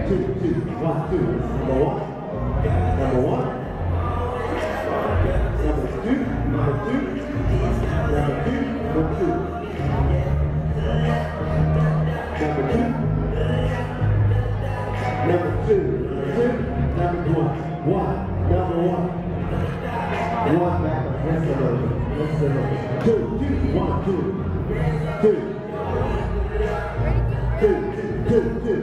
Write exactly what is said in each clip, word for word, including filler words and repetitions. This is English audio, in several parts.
two, two, one, two. Number one. Number one. Number two. Number two. Number two. Number two. Number two. Number two. Two. Number one. One. Number one. One back. That's the road. That's the road. Two. Two. One. Two. Two. Two. Two. Two.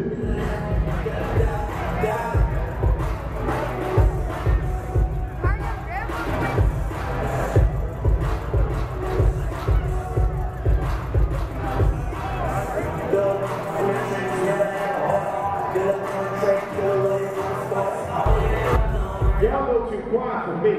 Y'all go too quiet for me.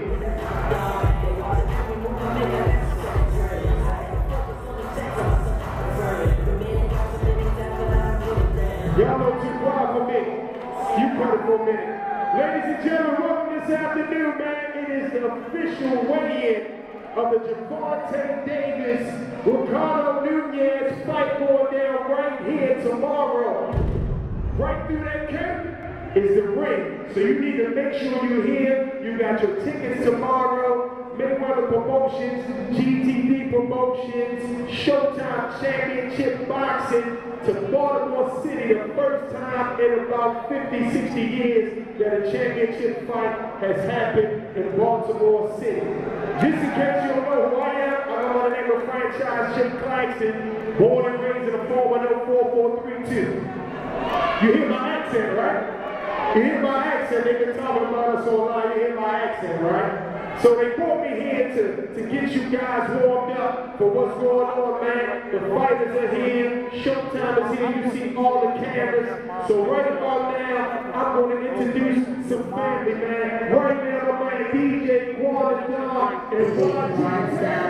Y'all go too quiet for me. You cut it for a minute. Ladies and gentlemen, welcome this afternoon, man. It is the official weigh-in of the Gervonta Davis, Ricardo Nunez fight going down right here tomorrow. Right through that curtain is the ring. So you need to make sure you're here. You got your tickets tomorrow. Mayweather Promotions, G T D Promotions, Showtime Championship Boxing to Baltimore City. The first time in about fifty, sixty years that a championship fight has happened in Baltimore City. Just in case you don't know who I am, I go by the name of Franchise Jay Claxton, born and raised in a four one zero four four three two. You hear my accent, right? You hear my accent, they've been talking about us online, you hear my accent, right? So they brought me here to, to get you guys warmed up for what's going on, man. The fighters are here, Showtime is here, you see all the cameras. So right about now, I'm going to introduce some family, man. Right now, my man D J Quadradon and Ron Johnstown.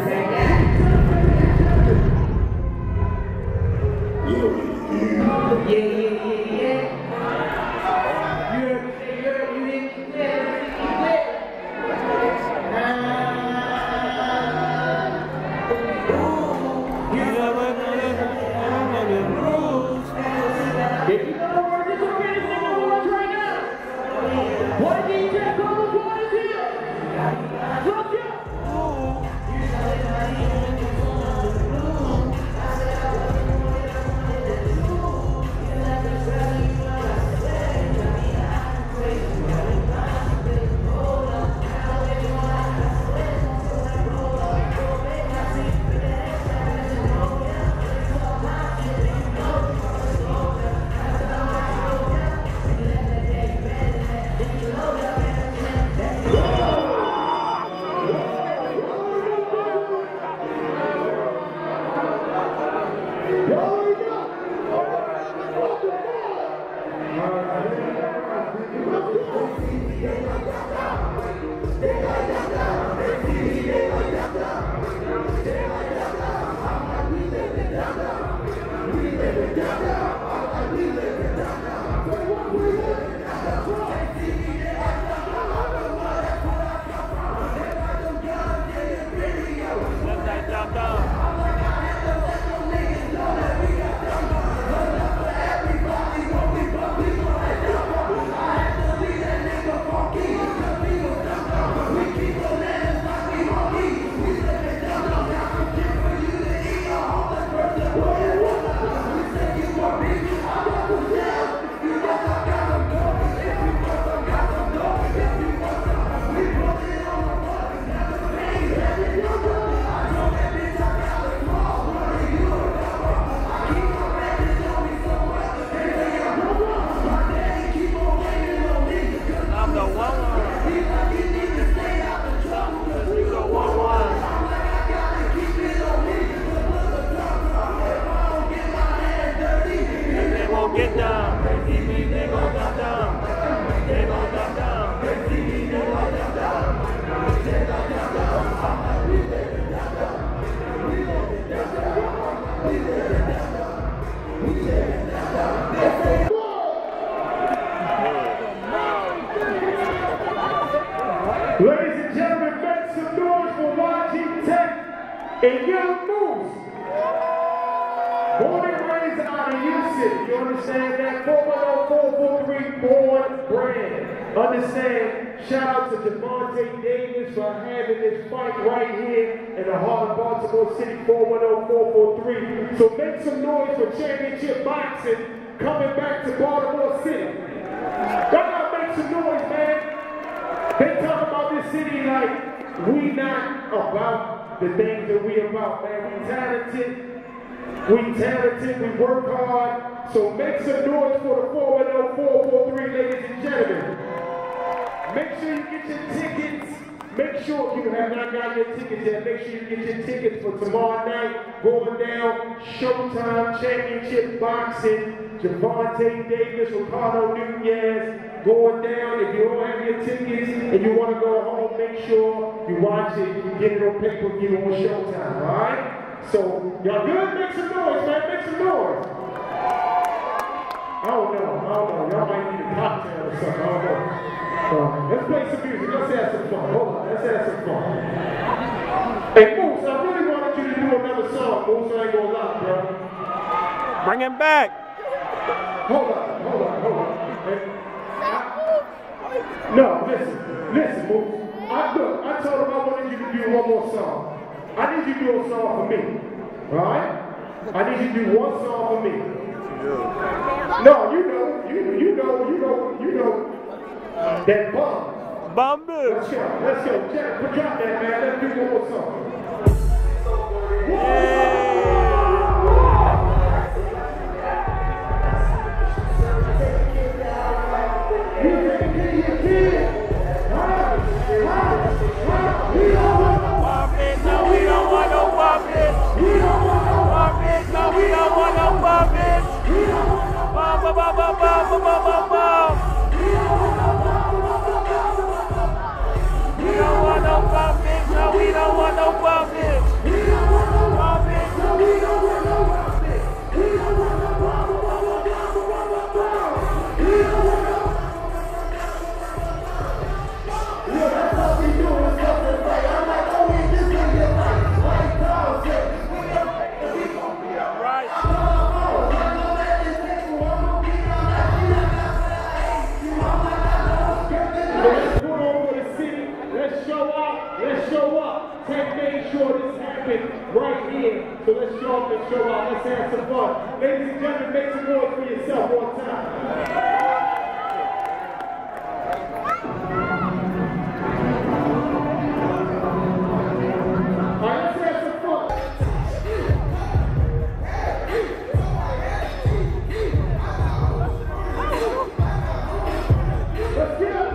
Yeah, yeah, yeah, yeah. Ladies and gentlemen, make some noise for Y G Tech and Young Moose. Born and raised out of U C City. You understand that? four one zero, four four three, Born Brand. Understand? Shout out to Javante Davis for having this fight right here in the heart of Baltimore City, four one zero, four four three. So make some noise for championship boxing coming back to Baltimore City. Y'all gotta make some noise, man. They talk about this city like we not about the things that we about, man. We talented, we talented, we work hard. So make some noise for the four one zero, four four three, ladies and gentlemen. Make sure you get your tickets. Make sure if you have not got your tickets yet, make sure you get your tickets for tomorrow night. Going down, Showtime Championship Boxing. Javante Davis, Ricardo Nunez going down. If you don't have your tickets and you want to go home, make sure you watch it. You get it on pay-per-view on Showtime, all right? So, y'all good? Make some noise, man. Make some noise. I don't know. I don't know. Y'all might need a cocktail or something. I don't know. So, let's play some music. Let's have some fun. Hold on. Let's have some fun. Hey, Moose, I really wanted you to do another song, Moose. I ain't gonna lie, bro. Bring him back. Hold on, hold on, hold on. Hey, I, no, listen, listen, Moose. I, look, I told him I wanted you to do one more song. I need you to do a song for me, all right? I need you to do one song for me. No, you know, you, you know, you know, you know, that bum. Bamboo. Let's go, let's go. Jack, drop that, man. Let's do one more song. Yeah. Right here, so let's show up and show out. Let's have some fun. Ladies and gentlemen, make some noise for yourself one time. All right, let's have some fun. Let's get up.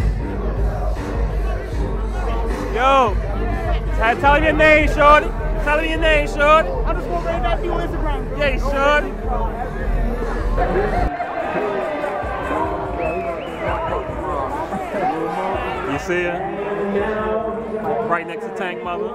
Yo, tell him your name, shorty. Tell Tell me your name, shorty. I'm just gonna bring that to you on Instagram, bro. Yeah, shorty. You see her? Right next to Tank Mother.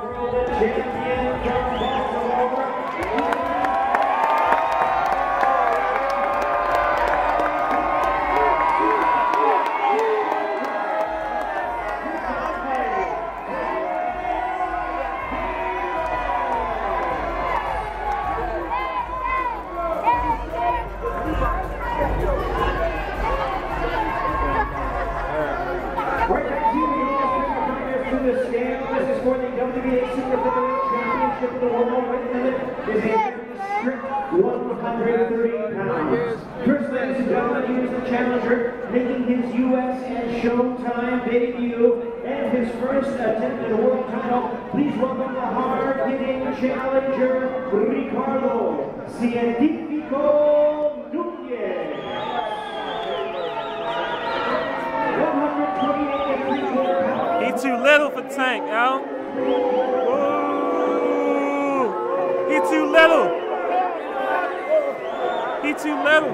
This is for the W B A Super Featherweight Championship of the world. Weight limit is a strict one hundred thirty pounds. First, ladies and gentlemen, he is the challenger, making his U S and Showtime debut and his first attempt at a world title. Please welcome the hard-hitting challenger, Ricardo Cientifico Núñez. one hundred twenty-eight and three quarter pounds. He too little for Tank, yo. Ooh. He too little. He too little.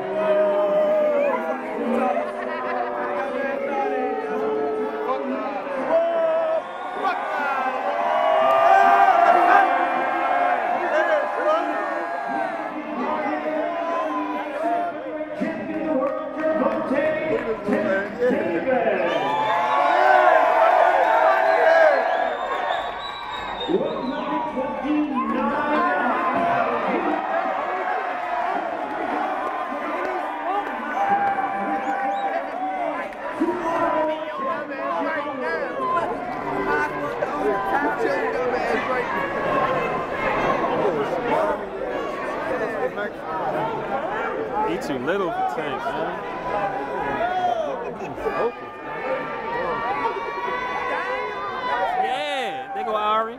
Champion of the world, Gervonta Davis. He too little for Tank, man. Yeah, there go Ari.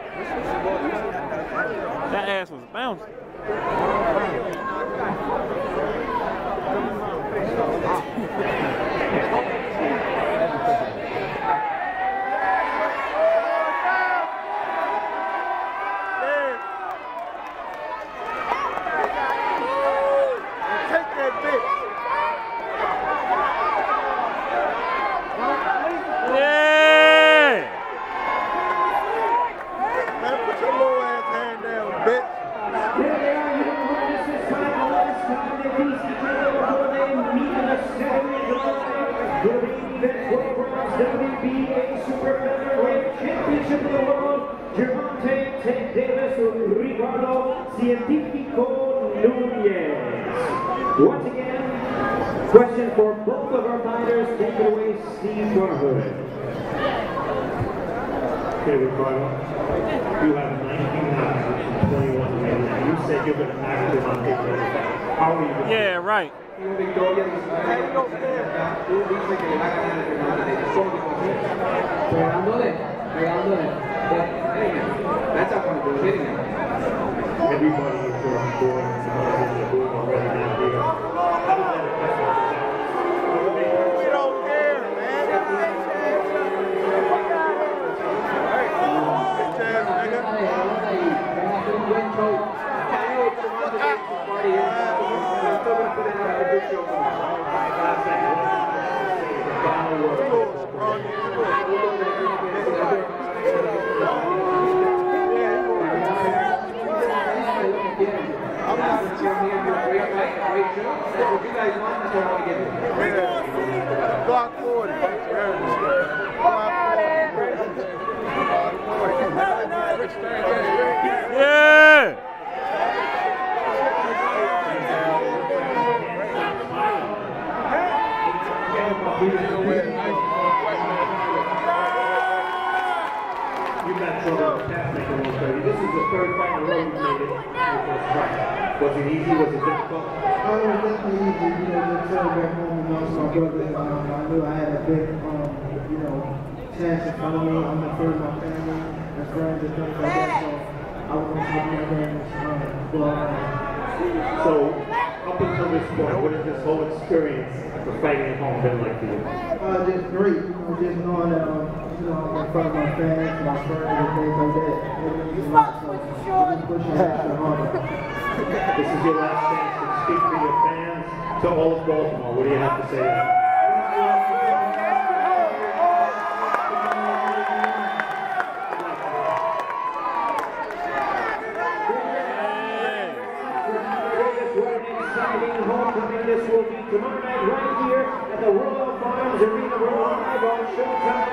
That ass was bouncing. W B A Super Featherweight Championship of the World, Gervonta Davis, Ricardo Cientifico Núñez. Once again, question for both of our fighters. Take it away, Steve Garhood. Okay, Ricardo, you have nineteen rounds and twenty-one wins. You said you're going to act on it. How are you going to Yeah, right. Pegándole, pegándole. That's not going to do anything. Everybody is going to go and doing already now. How does that affect you? We don't care, man. I'm not going to tell me you're a great fight, a great show. That's what you guys want, that's what I want to give you. Block forty. Yeah! You've got trouble with that making one thirty. This is the third fight in a row you made it. Was it easy? Was it difficult? Oh, it was definitely easy. You know, just sitting back home amongst my brothers. Um, I knew I had a big, um, you know, chance in front of me. I'm the first of my family and friends and things like that. So I was going to have my games. Um, well, um, So Up until this point, what has this whole experience for fighting at home been like for you? Uh, just great, you know, just knowing that, um, you know, I'm in front of my fans, my friends, and things like that. It means a lot, so I'm pushing extra harder. This is your last chance to speak to your fans, to all of Baltimore. What do you have to say? This will be tomorrow night right here at the Royal Farms Arena. We're live on Showtime.